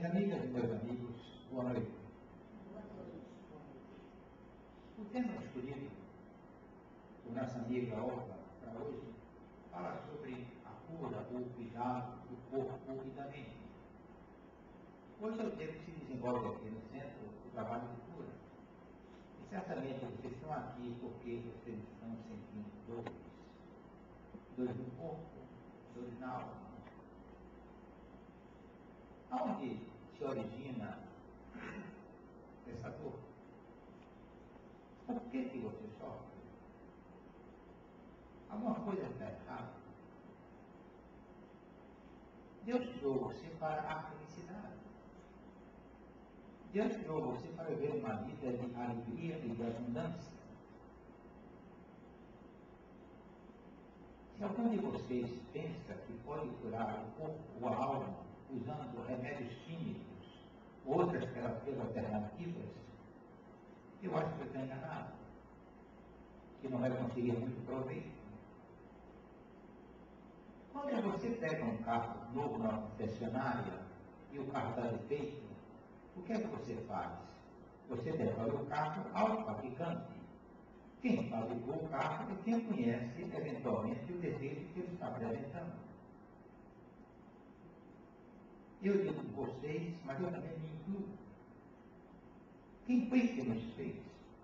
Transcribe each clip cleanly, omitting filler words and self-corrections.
amigas e meus amigos, boa noite. O tema escolhido por nossa amiga Olga para hoje fala sobre a cura ou o cuidado do corpo e da mente. Hoje é o tempo que se desenvolve aqui no centro o trabalho de cura. E certamente vocês estão aqui porque vocês estão sentindo dores no corpo, dores na alma. Aonde se origina essa dor? Por que você sofre? Alguma coisa está errada? Deus criou você para a felicidade. Deus criou você para viver uma vida de alegria e de abundância. Se algum de vocês pensa que pode curar o corpo ou a alma usando remédios químicos ou outras terapias alternativas, eu acho que está enganado, que não vai conseguir muito proveito. Quando você pega um carro novo na concessionária e o carro está defeito, o que é que você faz? Você devolve o carro ao fabricante. Quem fabricou o carro é quem conhece, eventualmente, o defeito que ele está apresentando. Eu digo vocês, mas eu também me incluo. Quem foi que nos fez?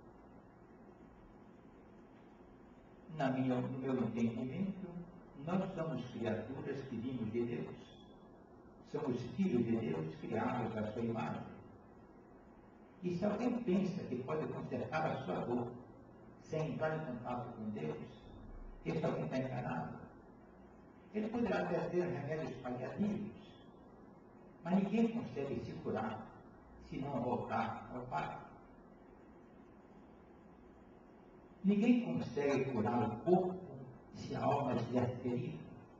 No meu entendimento, nós somos criaturas que vimos de Deus. Somos filhos de Deus, criados à sua imagem. E se alguém pensa que pode consertar a sua dor sem entrar em contato com Deus, esse alguém está enganado. Ele poderá até ter remédios paliativos, mas ninguém consegue se curar se não voltar ao Pai. Ninguém consegue curar o corpo se a alma estiver ferida.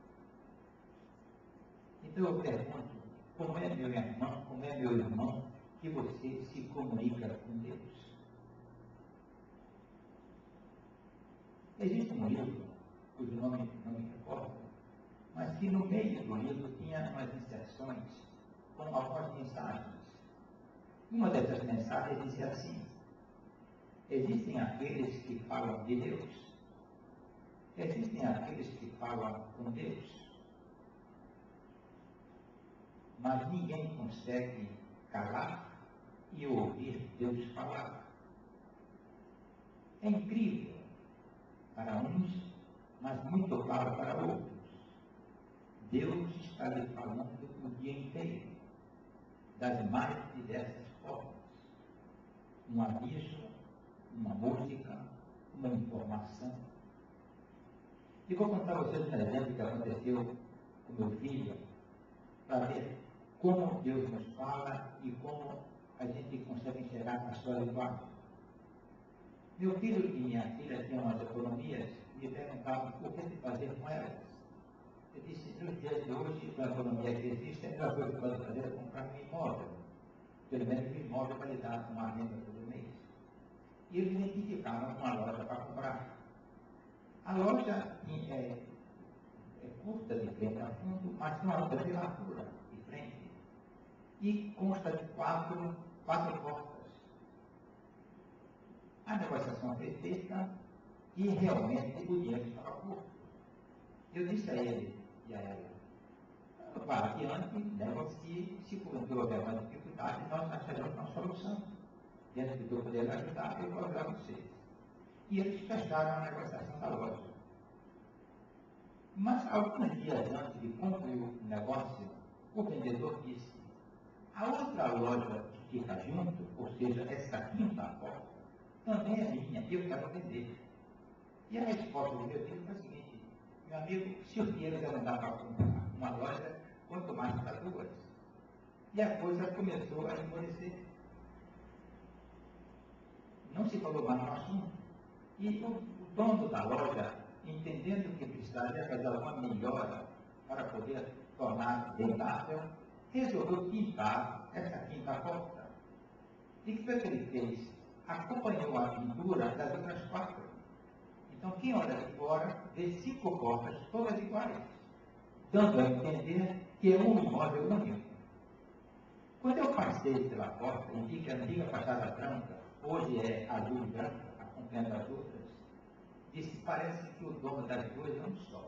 Então eu pergunto, como é meu irmão, como é meu irmão que você se comunica com Deus? Existe um livro, cujo nome não me recordo, mas que no meio do livro tinha umas inserções com algumas mensagens. Uma dessas mensagens dizia assim: existem aqueles que falam de Deus, existem aqueles que falam com Deus, mas ninguém consegue calar e ouvir Deus falar. É incrível para uns, mas muito claro para outros. Deus está lhe falando o dia inteiro, das mais diversas formas. Um aviso, uma música, uma informação. E vou contar a vocês um exemplo que aconteceu com meu filho, para ver como Deus nos fala e como a gente consegue enxergar a sua linguagem. Meu filho e minha filha tinham umas economias e me perguntavam o que se fazer com elas. Eu disse, nos dias de hoje, com a economia que existe, a melhor coisa que pode fazer é comprar um imóvel. Pelo menos um imóvel para lhe dar uma renda todo mês. E eles identificaram uma loja para comprar. A loja é curta de frente a fundo, mas tem uma outra de largura de frente. E consta de quatro portas. A negociação foi feita e realmente o dinheiro estava curto. Eu disse a ele e a ela: vá adiante, negocie, se porventura houver uma dificuldade, nós acharemos uma solução. Dentro do que eu puder ajudar, eu vou ajudar vocês. E eles fecharam a negociação da loja. Mas alguns dias antes de concluir o negócio, o vendedor disse: a outra loja que fica junto, ou seja, essa quinta porta, também é minha e eu quero vender. E a resposta do meu filho foi a seguinte: meu amigo, se o dinheiro já não dá para comprar uma loja, quanto mais para duas? E a coisa começou a endurecer. Não se falou mais no assunto. E o dono da loja, entendendo que precisaria fazer alguma melhora para poder tornar vendável, resolveu pintar essa quinta porta. E o que foi que ele fez? Acompanhou a pintura das outras quatro. Então, quem olha de fora vê 5 portas, todas iguais, dando a entender que é um imóvel único. Quando passei pela porta e vi que a antiga fachada branca, hoje é azul e branca, acompanhando as outras, disse, parece que o dono das duas é um só.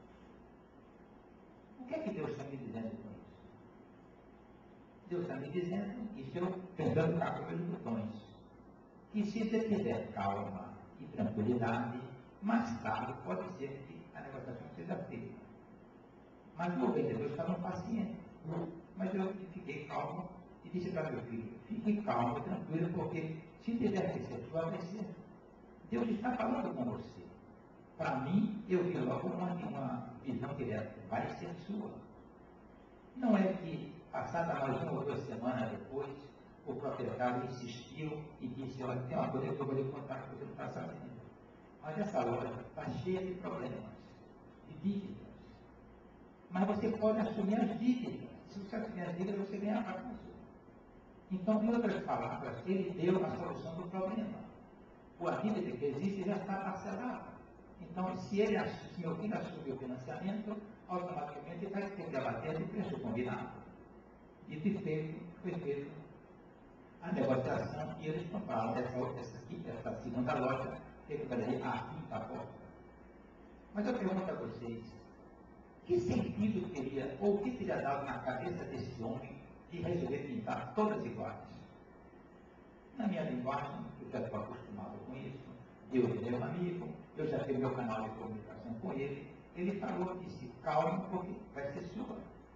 O que é que Deus está me dizendo com isso? Deus está me dizendo, e estou tentando cá com meus botões, que se você tiver calma e tranquilidade, mais tarde pode ser que a negociação seja feita. Mas o vendedor estava impaciente. Mas eu fiquei calmo e disse para meu filho, fique calmo e tranquilo, porque se tiver que ser sua, vai ser. Deus está falando com você. Para mim, eu vi logo uma visão direta, vai ser sua. Não é que, passada mais 1 ou 2 semanas depois, o proprietário insistiu e disse, olha, tem uma coisa que eu vou lhe contar que você não está sabendo. Mas essa loja está cheia de problemas, de dívidas. Mas você pode assumir as dívidas. Se você assumir as dívidas, você ganha a você. Então, em outras palavras, ele deu a solução do problema. A dívida que existe já está parcelada. Então, se meu filho assumir o financiamento, automaticamente vai ter que abater o preço combinado. Dito e feito, foi feita a negociação e eles compraram essa segunda loja, que equivaleria à quinta porta. Mas eu pergunto a vocês, que sentido teria, ou o que teria dado na cabeça desse homem de resolver pintar todas iguais? Na minha linguagem, eu já estou acostumado com isso, eu e meu amigo, eu já tenho meu canal de comunicação com ele, ele falou, disse, calma, porque vai ser sua.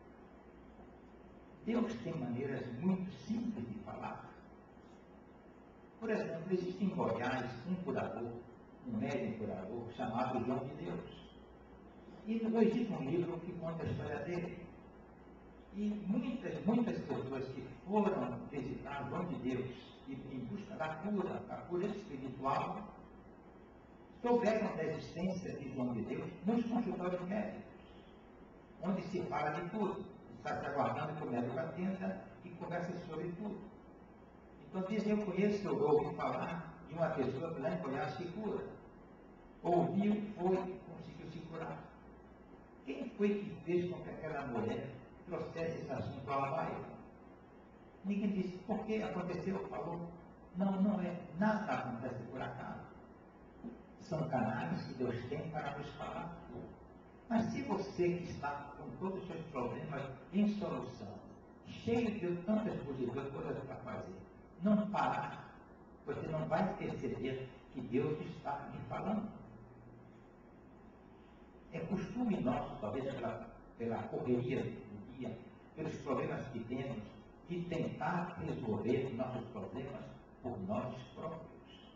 Deus tem maneiras muito simples de falar. Por exemplo, existe em Goiás um curador, um médium curador, chamado João de Deus. E existe um livro que conta a história dele. E muitas pessoas que foram visitar João de Deus em busca da cura espiritual, souberam da existência de João de Deus nos consultórios médicos, onde se fala de tudo. Está se aguardando que o médico atenda e conversa sobre tudo. Então dizem, eu conheço, eu ouvi falar de uma pessoa que lá em Goiás se cura. Ouviu, foi, conseguiu se curar. Quem foi que fez com que aquela mulher trouxesse esse assunto à baila? Ninguém disse, por que aconteceu? Falou, não é, nada acontece por acaso. São canais que Deus tem para nos falar. Mas se você que está com todos os seus problemas em solução, cheio de tantas coisas para fazer, não parar, você não vai perceber que Deus está lhe falando. É costume nosso, talvez pela correria do dia, pelos problemas que temos, de tentar resolver nossos problemas por nós próprios.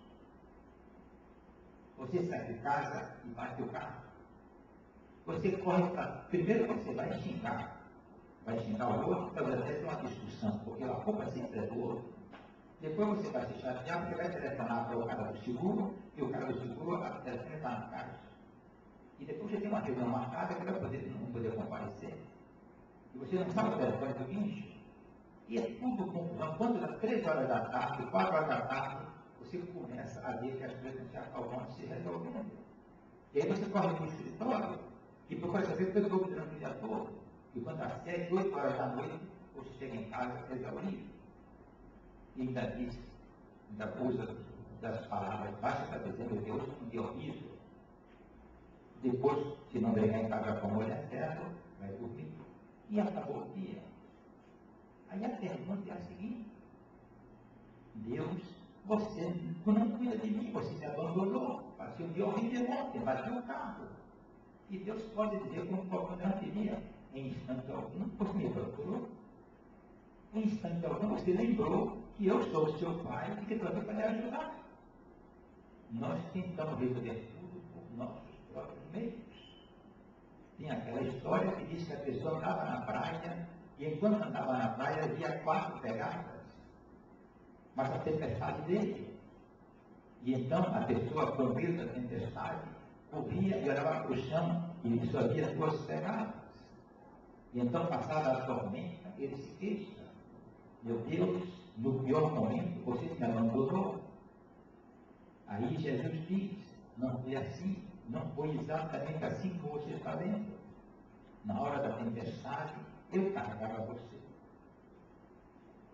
Você sai de casa e bate o carro. Você corre para... Primeiro você vai xingar o outro, talvez até ter uma discussão, porque a culpa sempre é do outro. Depois você vai se chatear, porque vai telefonar para o cara do seguro, e o cara do seguro, a telefone está na caixa. E depois você tem uma reunião marcada que vai não poder comparecer. E você não sabe o telefone do guincho. E é tudo confusão. Quando dá 3 horas da tarde, 4 horas da tarde, você começa a ver que as coisas não se acalmam, se resolvendo. E aí você corre para o escritório e procura saber o que eu estou durante o dia todo. E quando às 7, 8 horas da noite, você chega em casa exaurido. E ainda usa das palavras baixas para dizer, meu Deus, um dia horrível. Depois, se não brigar em casa com a mulher certo, vai dormir. E acabou o dia. Aí a pergunta é a seguinte: Deus, você não cuida de mim, você me abandonou. Passei um dia horrível ontem, bateu o carro. E Deus pode dizer como não queria, em instante algum, você me procurou. Em instante algum, você lembrou que eu sou o seu pai e que estou aqui para lhe ajudar. Nós tentamos resolver tudo por nossos próprios meios. Tem aquela história que diz que a pessoa andava na praia e enquanto andava na praia havia 4 pegadas, mas a tempestade veio. E então a pessoa, com medo da tempestade, corria e olhava para o chão e só havia 2 pegadas. E então, passada a tormenta, ele se queixa: meu Deus, no pior momento você me abandonou. Aí Jesus diz: não foi assim, não foi exatamente assim como você está vendo. Na hora da tempestade, eu carregava você.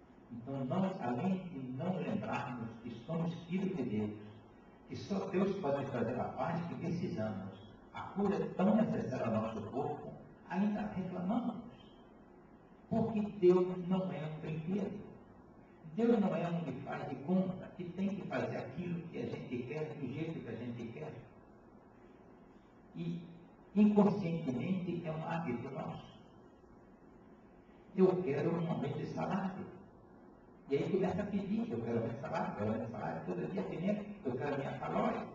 Então, nós, além de não lembrarmos que somos filhos de Deus, que só Deus pode trazer a paz que precisamos, a cura é tão necessária ao nosso corpo, ainda reclamamos. Porque Deus não é um brinquedo. Deus não é um que faz de conta, que tem que fazer aquilo que a gente quer, do jeito que a gente quer. E, inconscientemente, é um hábito nosso. Eu quero um aumento de salário. E aí começa a pedir, eu quero meu salário, todo dia primeiro, eu quero minha calórica.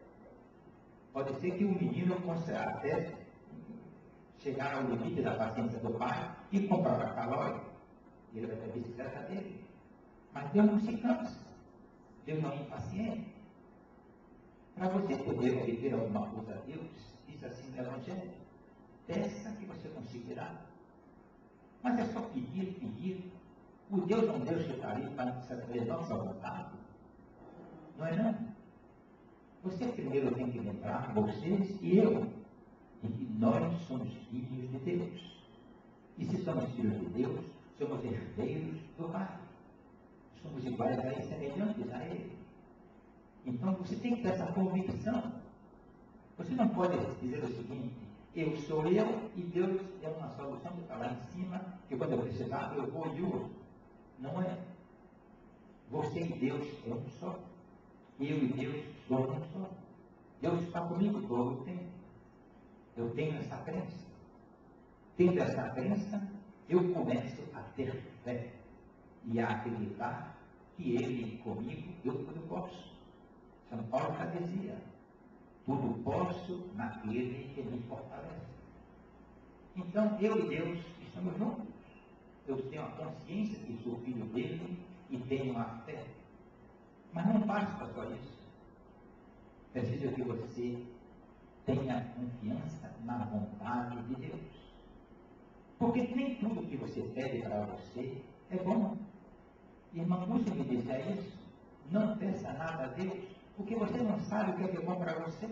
Pode ser que o menino consiga até chegar ao limite da paciência do pai e comprar a calórica. Ele vai ter a bicicleta dele. Mas Deus não se cansa. Deus não é impaciente. Para você poder obter alguma coisa a Deus, diz assim no Evangelho, peça que você conseguirá. Mas é só pedir, pedir. O Deus é um Deus que está ali para satisfazer nossa vontade. Não é não? Você primeiro tem que lembrar, vocês e eu, de que nós somos filhos de Deus. E se somos filhos de Deus, somos herdeiros do Pai. Somos iguais a Ele, semelhantes a Ele. Então você tem que ter essa convicção. Você não pode dizer o seguinte, eu sou eu e Deus é uma solução que está lá em cima, que quando eu precisar eu vou e uso. Não é. Você e Deus é um só. Eu e Deus somos um só. Deus está comigo todo o tempo. Eu tenho essa crença. Tendo essa crença, eu começo a ter fé e a acreditar que Ele comigo, eu tudo posso. São Paulo já dizia, tudo posso naquele que me fortalece. Então, eu e Deus estamos juntos. Eu tenho a consciência que sou filho dele e tenho a fé. Mas não basta só isso. Preciso que você tenha confiança na vontade de Deus. Porque nem tudo que você pede para você é bom. Irmão, você me dizer isso? Não peça nada a Deus, porque você não sabe o que é bom para você.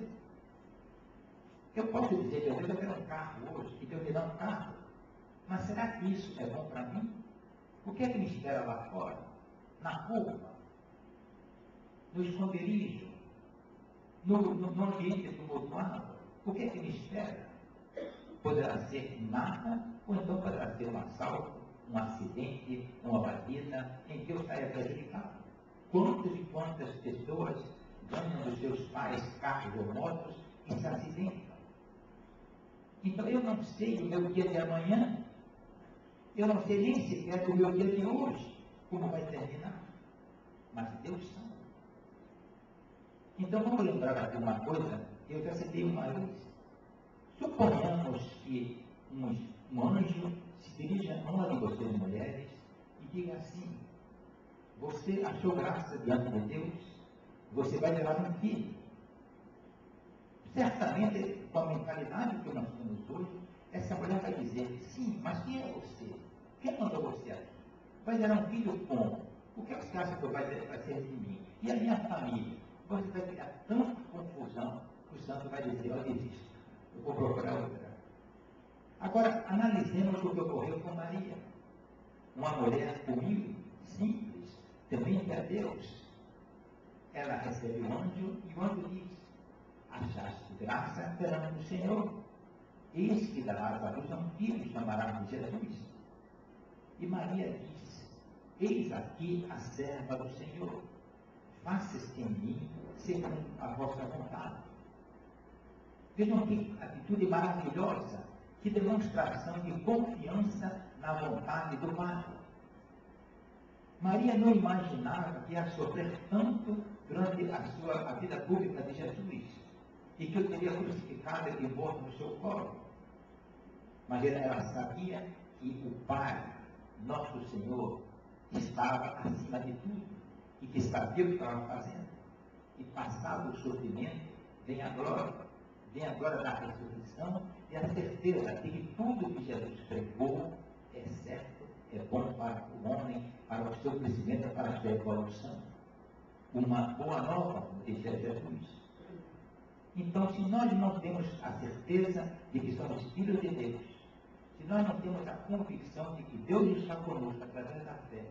Eu posso dizer que Deus, eu quero um carro hoje, e Deus me dá um carro. Mas será que isso é bom para mim? O que é que me espera lá fora? Na curva? No esconderijo? No ambiente tumultuado? O que é que me espera? Poderá ser nada, ou então poderá ser um assalto, um acidente, uma batida, em que eu saia prejudicado. Quantas e quantas pessoas ganham dos seus pais carros ou motos e se acidentam? Então eu não sei o meu dia de amanhã, eu não sei nem sequer o meu dia de hoje, como vai terminar. Mas Deus sabe. Então vamos lembrar aqui uma coisa, eu já citei uma vez. Suponhamos que um anjo se dirija a uma de vocês mulheres e diga assim, você achou graça diante de Deus, você vai levar um filho. Certamente, com a mentalidade que nós temos hoje, essa mulher vai dizer, sim, mas quem é você? Quem mandou você aqui? Vai gerar um filho como? O que você acha que vai ser de mim? E a minha família? Você vai criar tanta confusão que o santo vai dizer, olha, existe. Eu vou procurar outra. Agora, analisemos o que ocorreu com Maria. Uma mulher humilde, simples, temente a Deus. Ela recebe o anjo e o anjo diz, achaste graça perante o Senhor. Eis que darás à luz a um filho, chamarás de Jesus. E Maria diz, eis aqui a serva do Senhor. Faça-se em mim segundo a vossa vontade. Vejam que atitude maravilhosa, que demonstração de confiança na vontade do Pai. Maria não imaginava que ia sofrer tanto durante a vida pública de Jesus e que eu teria crucificado e morto no seu colo. Mas ela sabia que o Pai, nosso Senhor, estava acima de tudo e que sabia o que estava fazendo. E passado o sofrimento, vem a glória da ressurreição e a certeza de que tudo que Jesus pregou é certo, é bom para o homem, para o seu crescimento, para a sua evolução. Uma boa nova, diz Jesus. Então, se nós não temos a certeza de que somos filhos de Deus, se nós não temos a convicção de que Deus está conosco através da fé,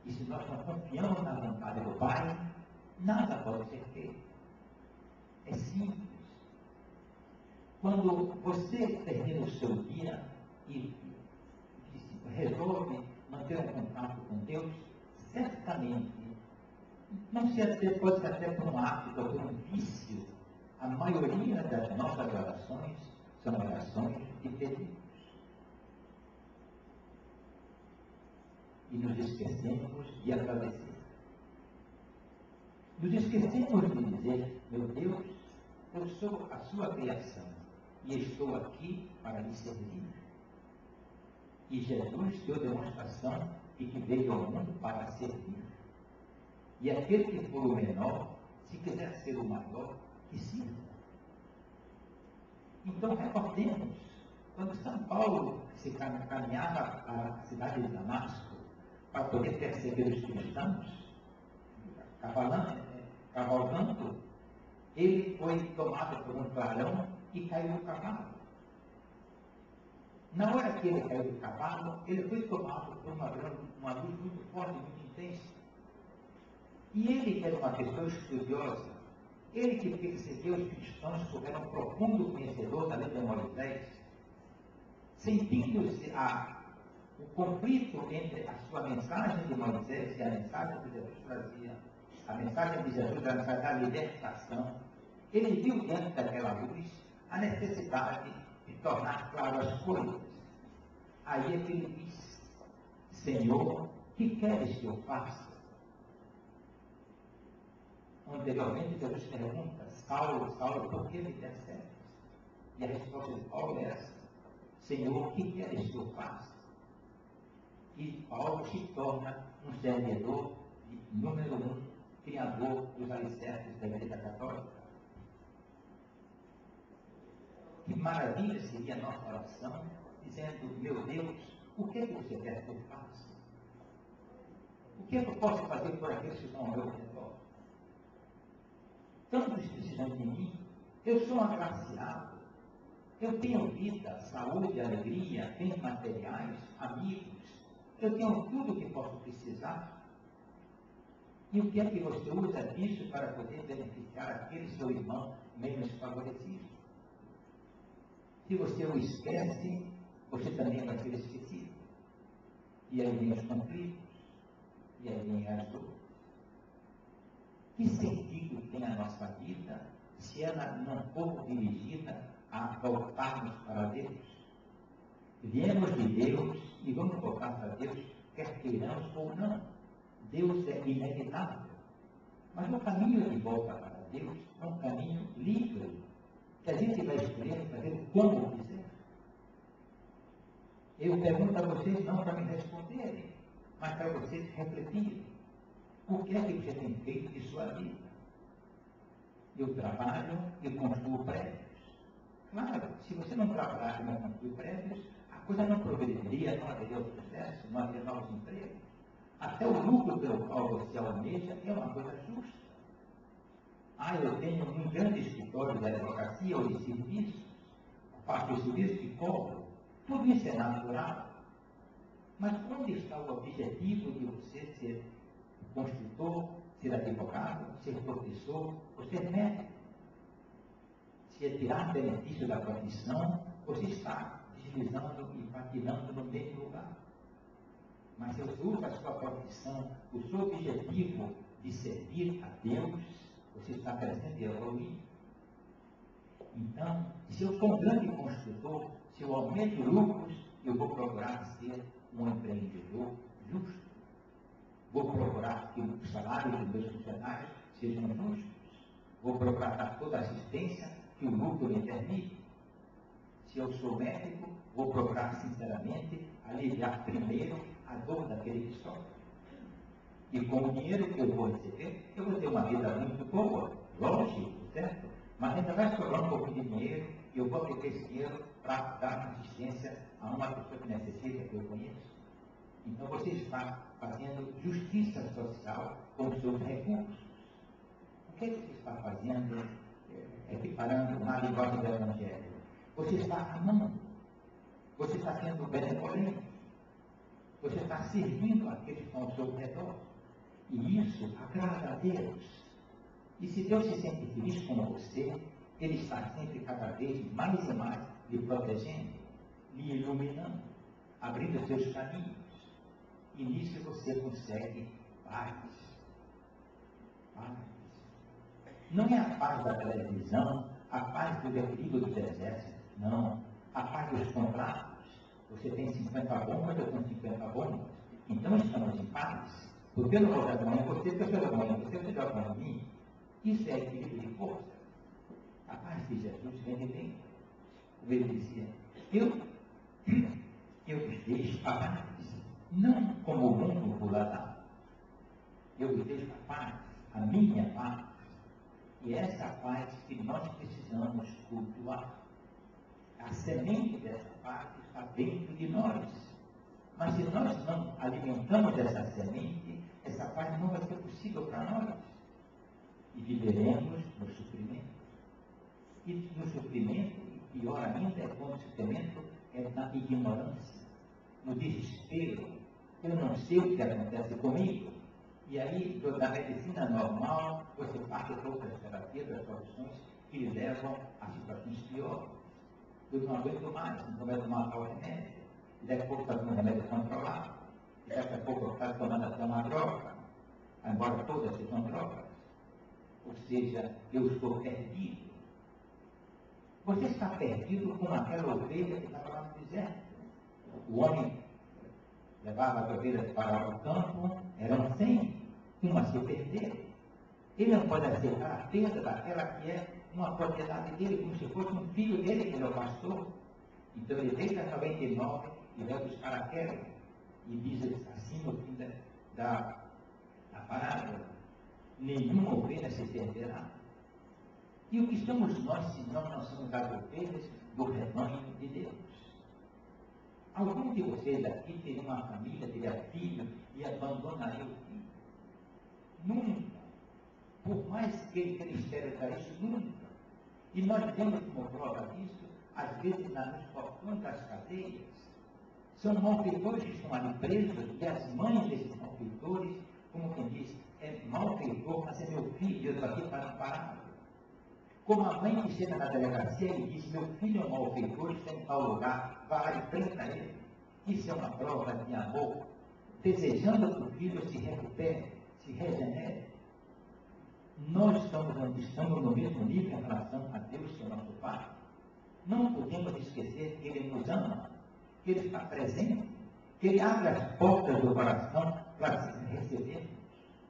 E se nós não confiamos na vontade do Pai, nada pode ser feito. É simples. Quando você termina o seu dia e resolve manter um contato com Deus, certamente, não se até, pode ser até por um hábito ou por um vício, a maioria das nossas orações são orações de pedidos. E nos esquecemos de agradecer. Nos esquecemos de dizer, meu Deus, eu sou a sua criação e estou aqui para lhe servir. E Jesus deu demonstração de que veio ao mundo para servir. E aquele que for o menor, se quiser ser o maior, que sirva. Então, recordemos, quando São Paulo se caminhava para a cidade de Damasco, para poder perseguir os cristãos, cavalgando, ele foi tomado por um clarão e caiu do cavalo. Na hora que ele caiu do cavalo, ele foi tomado por uma luz muito forte, muito intensa. E ele, que era uma pessoa estudiosa, ele que percebeu os cristãos, porque era um profundo conhecedor da lei de Moisés, sentindo-se o conflito entre a sua mensagem de Moisés e a mensagem que Jesus trazia, a mensagem de Jesus era a mensagem da libertação, ele viu diante daquela luz a necessidade de tornar claras as coisas. Aí é que ele disse, Senhor, que queres que eu faça? Anteriormente, Jesus pergunta, Saulo, Saulo, por que me persegues? E a resposta de Paulo é essa, Senhor, que queres que eu faça? E Paulo se torna um servidor, número 1, criador dos alicerces da Igreja Católica. Que maravilha seria a nossa oração, dizendo, meu Deus, o que é que você quer que eu faça? O que é que eu posso fazer por aqueles que estão ao meu redor? Tantos precisam de mim, eu sou um agraciado, eu tenho vida, saúde, alegria, bens materiais, amigos, eu tenho tudo o que posso precisar. E o que é que você usa disso para poder beneficiar aquele seu irmão menos favorecido? Se você o esquece, você também vai ser esquecido. E aí vem os conflitos, e aí vem as dores. Que sentido tem a nossa vida se ela não for dirigida a voltarmos para Deus? Viemos de Deus e vamos voltar para Deus, quer queiramos ou não. Deus é inevitável. Mas o caminho de volta para Deus é um caminho livre, que a gente vai escolher fazer como quiser. Eu pergunto a vocês não para me responderem, mas para vocês refletirem. O que é que você tem feito de sua vida? Eu trabalho e construo prédios. Claro, se você não trabalhar e não construir prédios, a coisa não progrediria, não haveria o sucesso, não haveria novos empregos. Até o lucro pelo qual você almeja é uma coisa justa. Eu tenho um grande escritório de advocacia ou de serviços, faço o serviço que cobro. Tudo isso é natural. Mas onde está o objetivo de você ser construtor, ser advogado, ser professor ou ser médico? Se é tirar benefício da profissão, você está deslizando e patinando no mesmo lugar. Mas se você usa a sua profissão, o seu objetivo de servir a Deus, você está crescendo e evoluindo. Então, se eu sou um grande construtor, se eu aumento lucros, eu vou procurar ser um empreendedor justo. Vou procurar que os salários dos meus funcionários sejam justos. Vou procurar dar toda a assistência que o lucro me permite. Se eu sou médico, vou procurar sinceramente aliviar primeiro a dor daquele que sofre. E com o dinheiro que eu vou receber, eu vou ter uma vida muito boa, lógico, certo? Mas ainda vai sobrar um pouco de dinheiro e eu vou aplicar esse dinheiro para dar assistência a uma pessoa que necessita, que eu conheço. Então você está fazendo justiça social com os seus recursos. O que é que você está fazendo, equiparando na linguagem do Evangelho? Você está amando. Você está sendo benevolente. Você está servindo aqueles que estão ao seu redor. E isso agrada a Deus. E se Deus se sente feliz com você, Ele está sempre cada vez mais e mais lhe protegendo, lhe iluminando, abrindo seus caminhos. E nisso você consegue paz. Paz. Não é a paz da televisão, a paz do perigo dos exércitos, não. A paz dos contratos. Você tem 50 bombas, eu tenho 50 bombas. Então estamos em paz. Porque eu não vou dar mão em você, porque eu sou da mão em você, você dá mão em mim. Isso é equilíbrio de força. A paz de Jesus vem de dentro. Ele dizia, eu vos deixo a paz, não como o mundo vos dá. Eu vos deixo a paz, a minha paz. E é essa paz que nós precisamos cultuar. A semente dessa paz está dentro de nós. Mas se nós não alimentamos essa semente, essa paz não vai ser possível para nós. E viveremos no sofrimento. E no sofrimento, e pior ainda, é quando o sofrimento é na ignorância, no desespero. Eu não sei o que acontece comigo. E aí, da medicina normal, você passa por outras terapias, outras soluções que lhe levam a situações piores. Eu não aguento mais, não vai tomar tal remédio. E daqui a pouco está tomando remédio controlado. E daqui a pouco está tomando até uma droga. Embora todas sejam drogas. Ou seja, eu estou perdido. Você está perdido com aquela ovelha que estava lá no deserto. O homem levava as ovelhas para o campo, eram 100, uma se perdeu. Ele não pode aceitar a perda daquela que é uma propriedade dele, como se fosse um filho dele que ele é o pastor. Então ele deixa as 99 e vai buscar aquela. E diz assim no fim da parábola: nenhuma ovelha se perderá. E o que somos nós, se não somos as ovelhas do rebanho de Deus? Algum de vocês aqui teria uma família, teria filho e abandonaria o filho? Nunca. Por mais que ele queira para isso, nunca. E nós vemos como prova disso, às vezes nos portões das cadeias, são malfeitores que estão ali presos, e as mães desses malfeitores, como quem diz, é malfeitor, mas é meu filho, eu estou aqui para ampará-lo. Como a mãe que chega na delegacia e diz, meu filho é um malfeitor, está em tal lugar, vá lá e prenda ele. Isso é uma prova de amor, desejando que o filho se recupere, se regenere. Nós estamos no mesmo nível em relação a Deus, que é nosso Pai. Não podemos esquecer que Ele nos ama, que Ele está presente, que Ele abre as portas do coração para recebermos.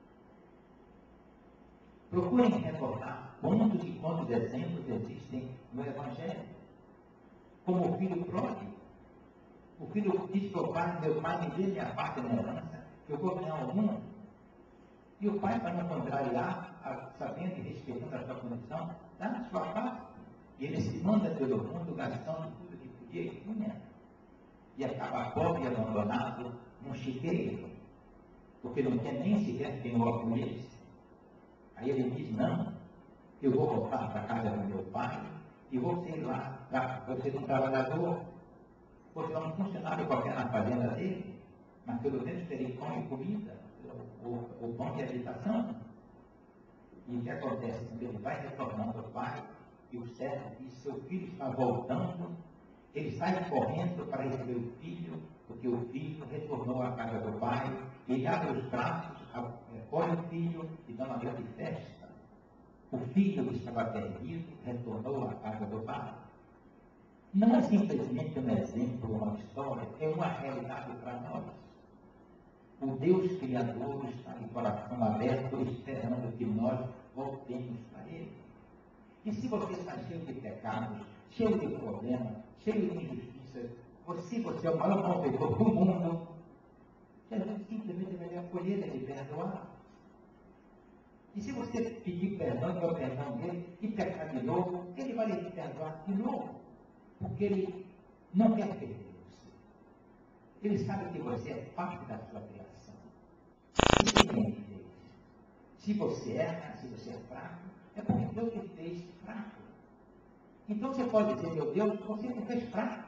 Procurem recordar quantos e quantos exemplos existem no Evangelho. Como o filho pródigo. O filho diz para o pai, meu pai me dê minha parte da herança, que eu vou ganhar o mundo. E o pai, para não contrariar, sabendo e respeitando a sua condição, dá a sua parte. E ele se manda pelo mundo gastando tudo que podia e punha. E acaba pobre e abandonado num chiqueiro, porque não quer nem sequer ter um orgulho. Aí ele diz, não, eu vou voltar para a casa do meu pai e vou ser lá, você é um trabalhador, você é um funcionário qualquer na fazenda dele, mas pelo menos terei pão e comida, o pão de habitação. E o que acontece? Quando ele vai retornando ao pai, e o servo diz, seu filho está voltando, ele sai correndo para receber o filho, porque o filho retornou à casa do pai, ele abre os braços, acolhe o filho e dá uma grande festa. O filho que estava perdido retornou à casa do pai. Não é simplesmente um exemplo, uma história, é uma realidade para nós. O Deus Criador está de coração aberto, esperando que nós voltemos para Ele. E se você está cheio de pecados, cheio de problemas, cheio de injustiças, você é o maior malfeitor do mundo, Jesus simplesmente vai lhe acolher e lhe perdoar. E se você pedir perdão, que é o perdão dele, e pecar de novo, ele vai lhe perdoar de novo. Porque ele não quer perder você. Ele sabe que você é parte da sua criação. Entende? Se você erra, se você é fraco, é porque Deus te fez fraco. Então você pode dizer, meu Deus, você me fez fraco.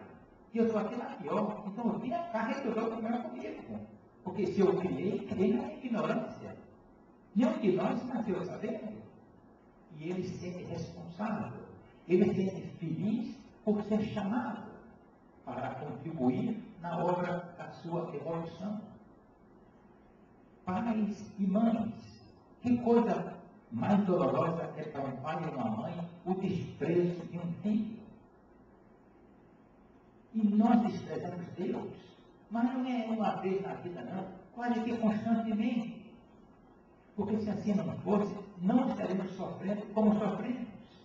E eu estou aqui na pior. Então eu vim cá resolver o problema comigo. Porque se eu criei na ignorância. Nenhum de nós nasceu sabendo. E ele se sente responsável. Ele se sente feliz por ser chamado para contribuir na obra da sua evolução. Pais e mães, que coisa mais dolorosa é para um pai e uma mãe o desprezo de um filho. E nós desprezamos Deus, mas não é uma vez na vida, não, quase que constantemente. Porque se assim não fosse, não estaríamos sofrendo como sofremos.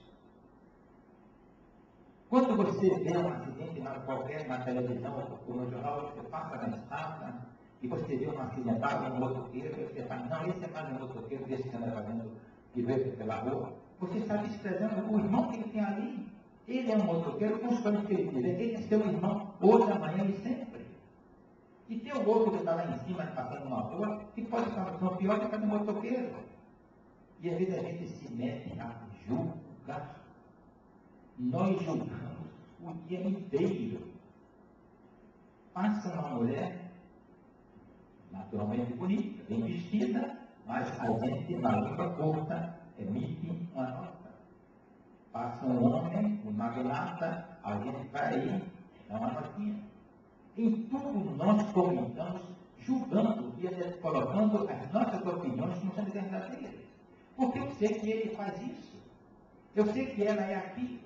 Quando você vê um acidente qualquer na televisão ou no jornal, você passa na estrada e você vê um acidentado, um motoqueiro, e você fala, não, esse é mais um motoqueiro desse que anda fazendo, que veio pela rua. Você está desprezando o irmão que ele tem ali. Ele é um motoqueiro com os sonhos que ele tiver. Ele é seu irmão, hoje, amanhã e sempre. E tem o outro que está lá em cima, passando uma rua, que pode estar no pior que está no motoqueiro. E às vezes a gente se mete a julgar. Nós julgamos o dia inteiro. Passa uma mulher, naturalmente bonita, bem vestida, mas a gente, na língua curta, emite uma nota. Passa um homem, um magnata, alguém vai aí, dá uma notinha. Em tudo nós comentamos, julgando e até colocando as nossas opiniões como sendo verdadeiras. Porque eu sei que ele faz isso. Eu sei que ela é aquilo.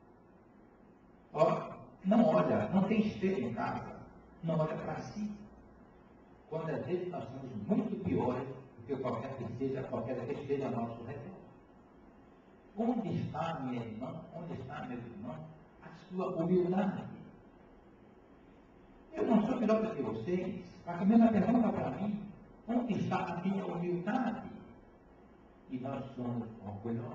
Ó, não olha, não tem espelho em casa. Não olha para si. Quando às vezes nós somos muito piores do que qualquer que esteja ao nosso redor. Onde está, minha irmã? Onde está, meu irmão? A sua humildade. Eu não sou melhor do que vocês. Faça a mesma pergunta para mim. Onde está a minha humildade? E nós somos orgulhosos.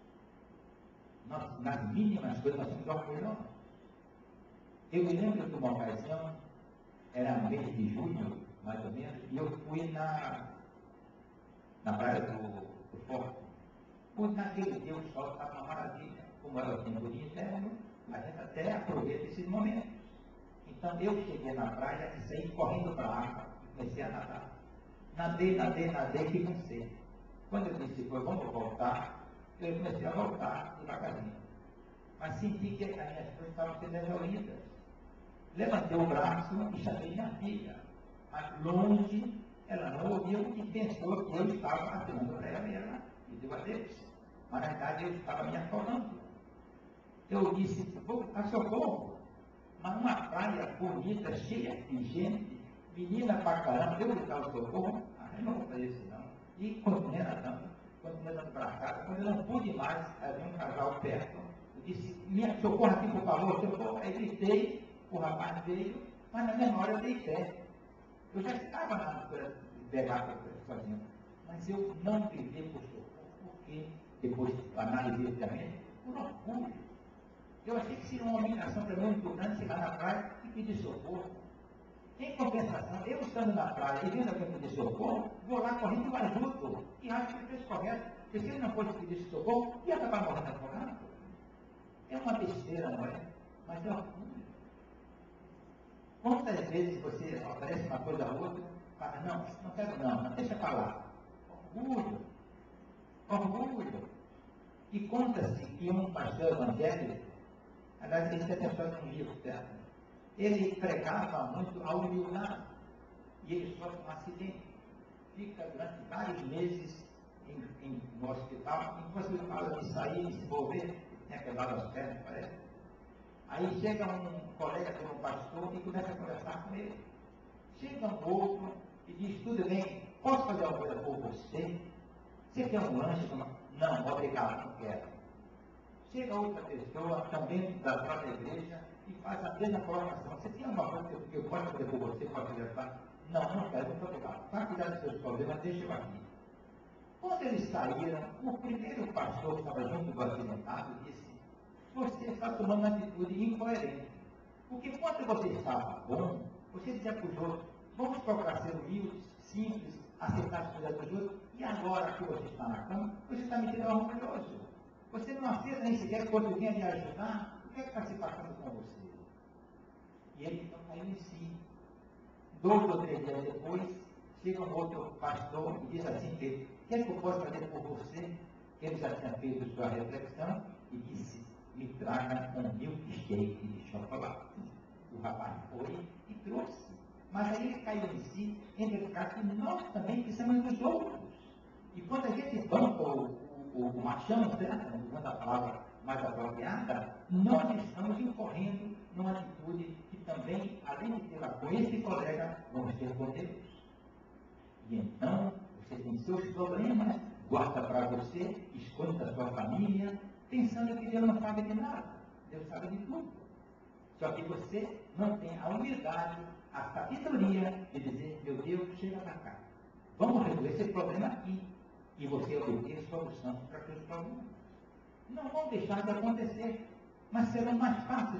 Nas mínimas coisas, nós somos orgulhosos. Eu me lembro de uma ocasião, era mês de junho, mais ou menos, e eu fui na praia do Forte. Pois naquele dia o sol estava uma maravilha. Como era o tempo de inverno, a gente até aproveita esses momentos. Então eu cheguei na praia e saí correndo para a água e comecei a nadar. Nadei e cansei. Quando eu disse, pois vamos voltar, eu comecei a voltar devagarzinho. Mas senti que as minhas coisas estavam sendo exauridas. Levantei o braço e chamei minha filha. Mas longe, ela não ouviu e pensou que eu estava atirando para ela e ela pediu a Deus. Mas na verdade eu estava me afogando. Eu disse, vou buscar socorro. Mas uma praia bonita, cheia de gente, menina pra caramba, eu buscar o socorro, eu não vou fazer isso não. E continuei nadando para casa. Quando eu não pude mais, havia um casal perto, eu disse, minha socorro aqui, por favor, socorro. Aí gritei, o rapaz veio, mas na mesma hora eu dei pé. Eu já estava na altura de pegar sozinho, mas eu não gritei por socorro, porque depois analisei obviamente, por orgulho. Eu achei que seria uma humilhação para mim muito grande chegar na praia e pedir socorro. Em compensação, eu estando na praia e vendo alguém pedir socorro, vou lá correndo e o ajudo. E acho que fez correto. Porque se ele não fosse pedir socorro, ia acabar morrendo afogado. É uma besteira, não é? Mas é orgulho. Quantas vezes você oferece uma coisa a outra, fala, não quero não, deixa para lá. Orgulho. E conta-se que um pastor evangélico, aliás, esse é pessoa de um livro, certo? Ele pregava muito a humildade e ele sofre um acidente. Fica durante vários meses no hospital, impossibilitado de sair e se envolver, tinha quebrado as pernas, parece. Aí chega um colega de um pastor e começa a conversar com ele. Chega um outro e diz, tudo bem, posso fazer alguma coisa por você? Você quer um lanche? Não, obrigado, não quero. Chega outra pessoa, também da própria igreja, e faz a mesma colocação. Você tem alguma coisa que eu posso fazer por você, pode ajudar? Não quero, muito obrigado. Para cuidar dos seus problemas, deixa eu aqui. Quando eles saíram, o primeiro pastor que estava junto do acidentado disse, você está tomando uma atitude incoerente. Porque quando você estava bom, você dizia para os outros, vamos procurar ser humildes, simples, aceitar as coisas dos outros, e agora que você está na cama, você está me tirando orgulhoso. Você não aceita nem sequer quando alguém lhe ajudar, o que é que está se passando com você? E ele então caiu em si. 2 ou 3 dias depois, chega um outro pastor e diz assim: o que é que eu posso fazer por você? Ele já tinha feito sua reflexão e disse: me traga um milkshake de chocolate. O rapaz foi e trouxe. Mas aí ele caiu em si, em verificar que nós também precisamos dos outros. E quando a gente banca o machão, certo? Usando a palavra mais apropriada, nós estamos incorrendo numa atitude que também, além de ter com esse colega, vamos ter com Deus. E então, você tem seus problemas, guarda para você, esconde da sua família, pensando que Deus não sabe de nada. Deus sabe de tudo. Só que você não tem a humildade, a sabedoria de dizer: meu Deus, chega para cá. Vamos resolver esse problema aqui. E você obter solução para aqueles problemas. Não vão deixar de acontecer, mas serão mais fáceis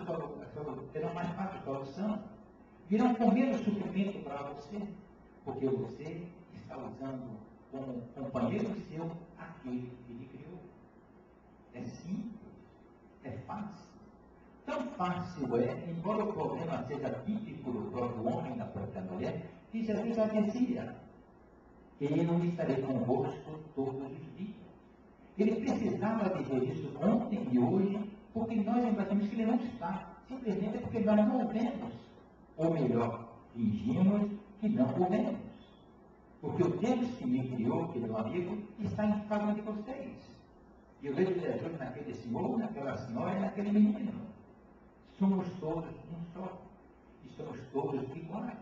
solução. Virão com menos sofrimento para você, porque você está usando como companheiro seu aquele que lhe criou. É simples, é fácil. Tão fácil é, embora o problema seja típico do próprio homem e da própria mulher, que Jesus já dizia: eu não estarei convosco todos os dias. Ele precisava dizer isso ontem e hoje, porque nós imaginamos que ele não está. Simplesmente porque nós não o vemos. Ou melhor, fingimos que não o vemos. Porque o Deus que me criou, que é meu amigo, está em cada um de vocês. E eu vejo Jesus naquele senhor, naquela senhora e naquele menino. Somos todos um só. E somos todos iguais.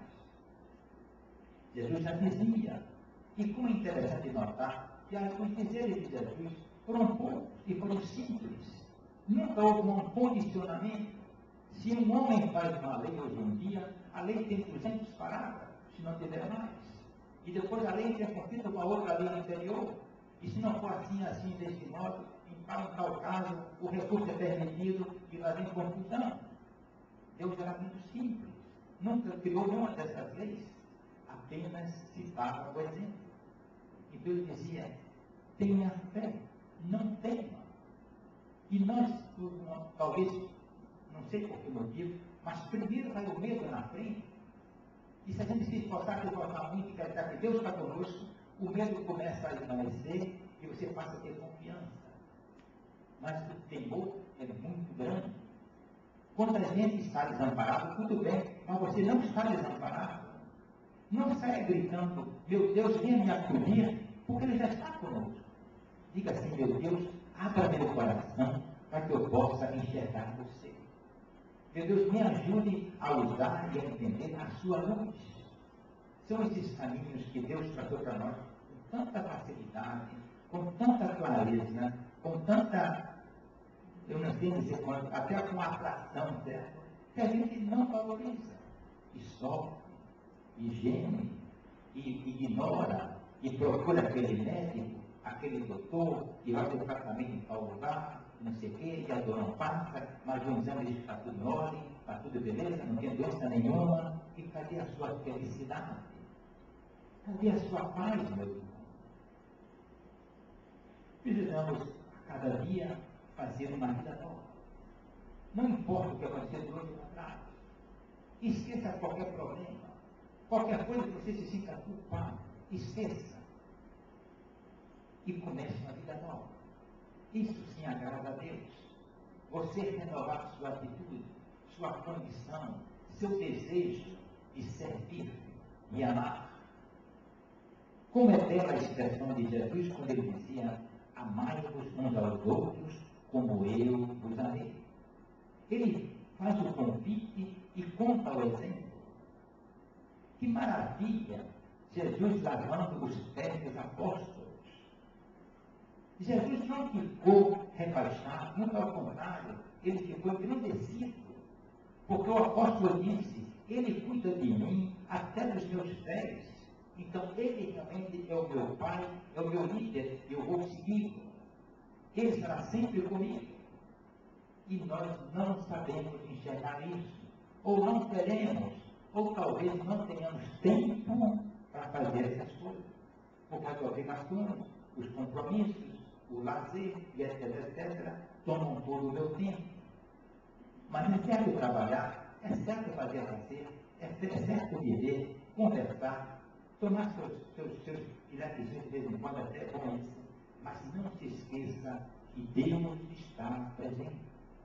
Jesus já dizia. E como é interessante notar que os dizeres de Jesus foram poucos e foram simples. Nunca houve um condicionamento. Se um homem faz uma lei hoje em dia, a lei tem 200 parágrafos, se não tiver mais. E depois a lei tem conflito com a outra lei anterior. E se não for assim, deste modo, em tal caso, o recurso é permitido e lá vem confusão. Deus era muito simples. Nunca criou nenhuma dessas leis. Apenas citava o exemplo. E Deus dizia: tenha fé, não tema. E nós, talvez, não sei por que motivo, mas primeiro vai o medo na frente. E se a gente se esforçar muito e acreditar que Deus está conosco, o medo começa a esmaecer e você passa a ter confiança. Mas o temor é muito grande. Quando a gente está desamparado, tudo bem, mas você não está desamparado. Não saia gritando: meu Deus, venha me acolher, porque Ele já está conosco. Diga assim: meu Deus, abra meu coração para que eu possa enxergar você. Meu Deus, me ajude a usar e a entender a sua luz. São esses caminhos que Deus tratou para nós com tanta facilidade, com tanta clareza, com tanta, eu não sei dizer quanto, até com atração, certo? Que a gente não valoriza e sofre. E geme, e ignora, e procura aquele médico, aquele doutor, e vai ter tratamento em tal lugar, não sei o quê, e a dor não passa, mas um exame diz que está tudo em ordem, está tudo beleza, não tem doença nenhuma. E cadê a sua felicidade? Cadê a sua paz, meu irmão? Precisamos, a cada dia, fazer uma vida nova. Não importa o que aconteceu do outro para trás. Esqueça qualquer problema. Qualquer coisa que você se sinta culpado, esqueça. E comece uma vida nova. Isso sim agrada a Deus. Você renovar sua atitude, sua condição, seu desejo de servir e amar. Como é bela a expressão de Jesus quando ele dizia: amai-vos uns aos outros como eu vos amei. Ele faz o convite e conta o exemplo. Que maravilha! Jesus lavando os pés dos apóstolos. Jesus não ficou rebaixado, muito ao contrário, ele ficou engrandecido. Porque o apóstolo disse: ele cuida de mim até dos meus pés. Então ele realmente é o meu pai, é o meu líder, eu vou segui-lo. Ele estará sempre comigo. E nós não sabemos enxergar isso, ou não queremos, ou talvez não tenhamos tempo para fazer essas coisas. Por causa da obrigação, os compromissos, o lazer, etc, tomam todo o meu tempo. Mas necessário trabalhar é certo fazer lazer, é certo viver, conversar, tomar seus pilatezinhos de vez em quando, até bom isso, mas não se esqueça que Deus está presente.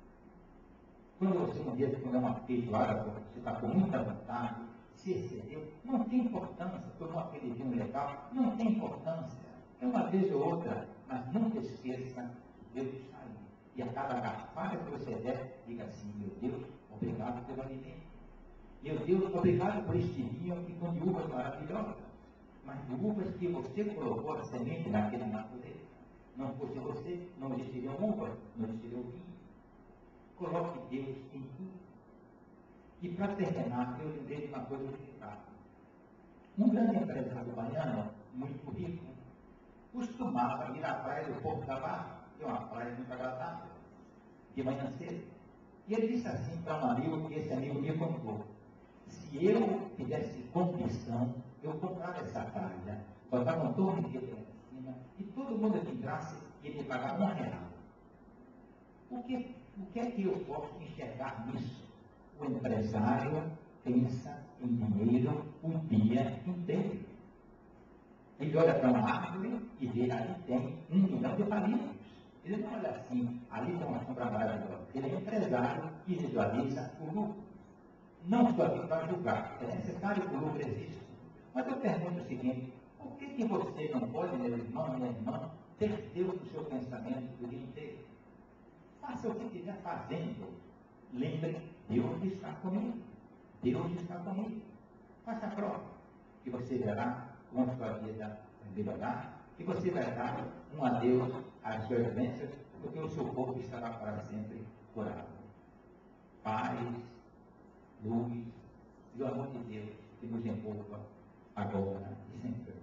Quando você um dia comer uma feijoada, você está com muita vontade, se excedeu, não tem importância, tomou aquele vinho legal, não tem importância. É uma vez ou outra, mas nunca esqueça que Deus está aí. E a cada garfada que você der, diga assim: meu Deus, obrigado pelo alimento. Meu Deus, obrigado por este vinho que com de uvas maravilhosas, mas de uvas que você colocou a semente naquela natureza. Não fosse você, não existiriam uvas, não existiria o vinho. Coloque Deus em tudo. E para terminar, eu lembrei de uma coisa unificada. Um grande empresário baiano, muito rico, costumava ir à praia do Porto da Barra, que é uma praia muito agradável, de manhã cedo. E ele disse assim para um amigo, que esse amigo me contou: se eu tivesse condição, eu comprava essa praia, botava um torno de pedra em cima, e todo mundo que entrasse ia me pagar R$1. O que é que eu posso enxergar nisso? O empresário pensa em dinheiro o dia inteiro. Ele olha para uma árvore e vê ali tem 1 milhão de palímetros. Ele não olha assim, ali tem uma sombra maravilhosa. Ele é empresário e visualiza o lucro. Não estou aqui para julgar, é necessário que o lucro exista. Mas eu pergunto o seguinte: por que você não pode, meu irmão, minha irmã, ter Deus no seu pensamento o dia inteiro? Faça o que estiver fazendo. Lembre, Deus está comigo. Deus está comigo. Faça a prova, que você verá como a sua vida vai melhorar, e você vai dar um adeus às suas doenças, porque o seu corpo estará para sempre curado. Paz, luz e o amor de Deus que nos envolva agora e sempre.